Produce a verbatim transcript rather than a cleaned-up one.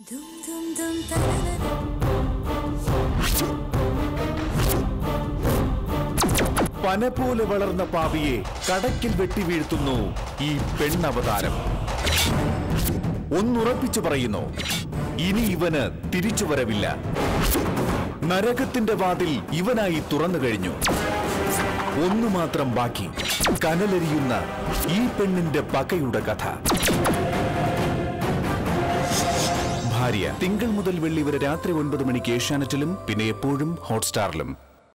പന പോലെ വളർന്ന പാവിയെ കടക്കിൽ വെട്ടി വീഴ്ത്തുന്നു ഈ പെണ്ണവതാരം. ഒന്നുറപ്പിച്ചു പറയുന്നു, ഇനി ഇവന് തിരിച്ചുവരവില്ല. നരകത്തിന്റെ വാതിൽ ഇവനായി തുറന്നു കഴിഞ്ഞു. ഒന്നു മാത്രം ബാക്കി, കനലെരിയുന്ന ഈ പെണ്ണിന്റെ പകയുടെ കഥ. ഭാര്യ തിങ്കൾ മുതൽ വെള്ളി വരെ രാത്രി ഒൻപത് മണിക്ക് ഏഷ്യാനെറ്റിലും പിന്നെ എപ്പോഴും ഹോട്ട്സ്റ്റാറിലും.